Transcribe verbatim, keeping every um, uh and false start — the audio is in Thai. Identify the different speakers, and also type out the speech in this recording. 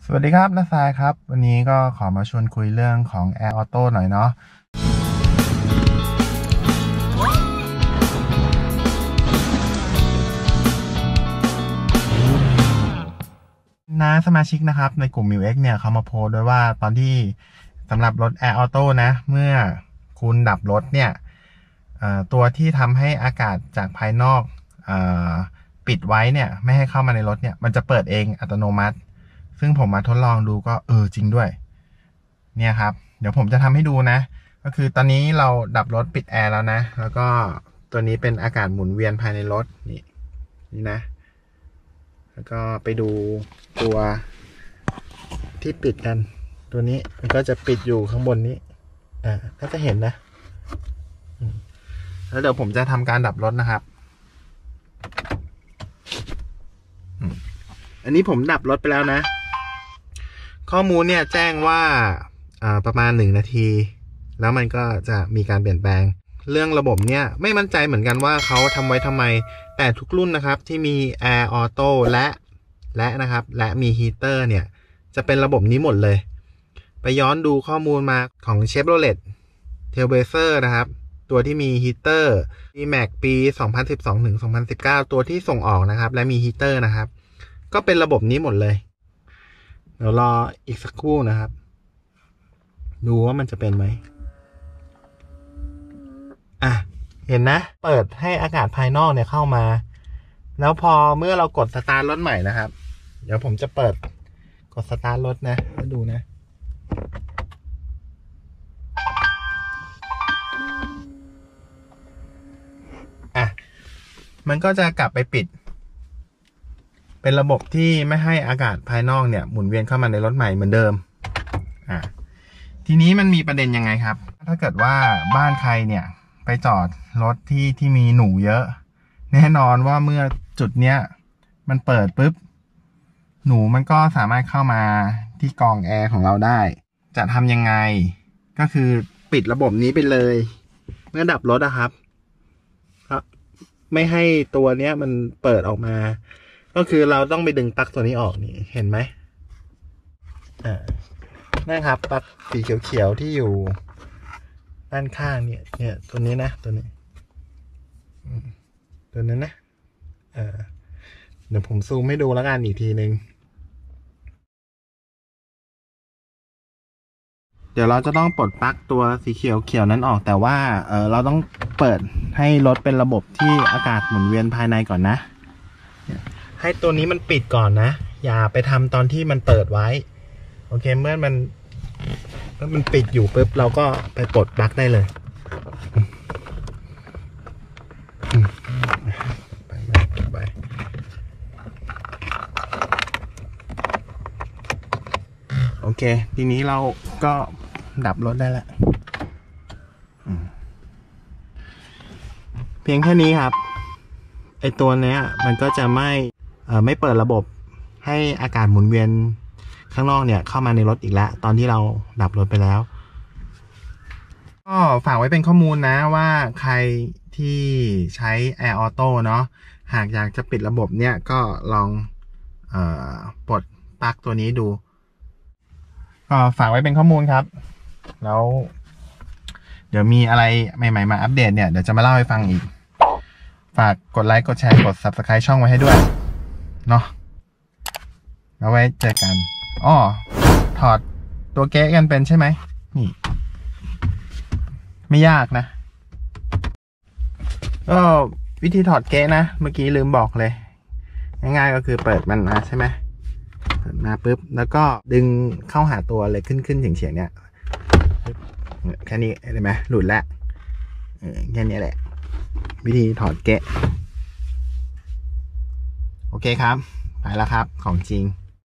Speaker 1: สวัสดีครับน้าทรายครับวันนี้ก็ขอมาชวนคุยเรื่องของ Air Auto หน่อยเนาะน้าสมาชิกนะครับในกลุ่ม มิว เอ็กซ์ เนี่ยเขามาโพสต์ด้วยว่าตอนที่สำหรับรถ Air Auto นะเมื่อคุณดับรถเนี่ยตัวที่ทำให้อากาศจากภายนอกปิดไว้เนี่ยไม่ให้เข้ามาในรถเนี่ยมันจะเปิดเองอัตโนมัติซึ่งผมมาทดลองดูก็เออจริงด้วยเนี่ยครับเดี๋ยวผมจะทำให้ดูนะก็คือตอนนี้เราดับรถปิดแอร์แล้วนะแล้วก็ตัวนี้เป็นอากาศหมุนเวียนภายในรถนี่นี่นะแล้วก็ไปดูตัวที่ปิดกันตัวนี้มันก็จะปิดอยู่ข้างบนนี้อ่าก็จะเห็นนะแล้วเดี๋ยวผมจะทำการดับรถนะครับอันนี้ผมดับรถไปแล้วนะข้อมูลเนี่ยแจ้งว่าประมาณหนึ่งนาทีแล้วมันก็จะมีการเปลี่ยนแปลงเรื่องระบบเนี่ยไม่มั่นใจเหมือนกันว่าเขาทำไว้ทำไมแต่ทุกรุ่นนะครับที่มี Air Auto และและนะครับและมีฮีเตอร์เนี่ยจะเป็นระบบนี้หมดเลยไปย้อนดูข้อมูลมาของ Chevrolet Trailblazer นะครับตัวที่มีฮีเตอร์ D-Max ปี สองพันสิบสองถึงสองพันสิบเก้า ตัวที่ส่งออกนะครับและมีฮีเตอร์นะครับก็เป็นระบบนี้หมดเลยเดี๋ยวรออีกสักครู่นะครับดูว่ามันจะเป็นไหมอ่ะเห็นนะเปิดให้อากาศภายนอกเนี่ยเข้ามาแล้วพอเมื่อเรากดสตาร์ทรถใหม่นะครับเดี๋ยวผมจะเปิดกดสตาร์ทรถนะแล้วดูนะอ่ะมันก็จะกลับไปปิดเป็นระบบที่ไม่ให้อากาศภายนอกเนี่ยหมุนเวียนเข้ามาในรถใหม่เหมือนเดิมอ่ะทีนี้มันมีประเด็นยังไงครับถ้าเกิดว่าบ้านใครเนี่ยไปจอดรถที่ที่มีหนูเยอะแน่นอนว่าเมื่อจุดเนี้ยมันเปิดปุ๊บหนูมันก็สามารถเข้ามาที่กรองแอร์ของเราได้จะทำยังไงก็คือปิดระบบนี้ไปเลยเมื่อดับรถนะครับไม่ให้ตัวเนี้ยมันเปิดออกมาก็คือเราต้องไปดึงปลั๊กตัวนี้ออกนี่เห็นไหมอ่านะครับปลั๊กสีเขียวๆที่อยู่ด้านข้างเนี่ยเนี่ยตัวนี้นะตัวนี้ตัวนั้นนะเออเดี๋ยวผมซูมให้ดูแล้วกันอีกทีนึงเดี๋ยวเราจะต้องปลดปลั๊กตัวสีเขียวเขียวนั้นออกแต่ว่าเออเราต้องเปิดให้รถเป็นระบบที่อากาศหมุนเวียนภายในก่อนนะให้ตัวนี้มันปิดก่อนนะอย่าไปทำตอนที่มันเปิดไว้โอเคเมื่อมันเมื่อมันปิดอยู่ปุ๊บเราก็ไปปลดปลั๊กได้เลยไปไปโอเคทีนี้เราก็ดับรถได้แล้วเพียงแค่นี้ครับไอตัวเนี้ยมันก็จะไม่เอ่อไม่เปิดระบบให้อากาศหมุนเวียนข้างนอกเนี่ยเข้ามาในรถอีกแล้วตอนที่เราดับรถไปแล้วก็ฝากไว้เป็นข้อมูลนะว่าใครที่ใช้ Air Auto เนาะหากอยากจะปิดระบบเนี่ยก็ลองเอ่อปลดปลั๊กตัวนี้ดูก็ฝากไว้เป็นข้อมูลครับแล้วเดี๋ยวมีอะไรใหม่ๆมาอัปเดตเนี่ยเดี๋ยวจะมาเล่าให้ฟังอีกฝากกดไลค์กดแชร์กด ซับสไครบ์ ช่องไว้ให้ด้วยเนาะแล้วไว้เจอกันอ้อถอดตัวเก๊ะกันเป็นใช่ไหมนี่ไม่ยากนะก็วิธีถอดเก๊ะนะเมื่อกี้ลืมบอกเลยง่ายๆก็คือเปิดมันมาใช่ไหมเปิดมาปุ๊บแล้วก็ดึงเข้าหาตัวเลยขึ้นขึ้นเฉียงๆเนี่ยแค่นี้เห็นไหมหลุดแล้วแค่นี้แหละวิธีถอดเก๊ะโอเคครับไปแล้วครับของจริง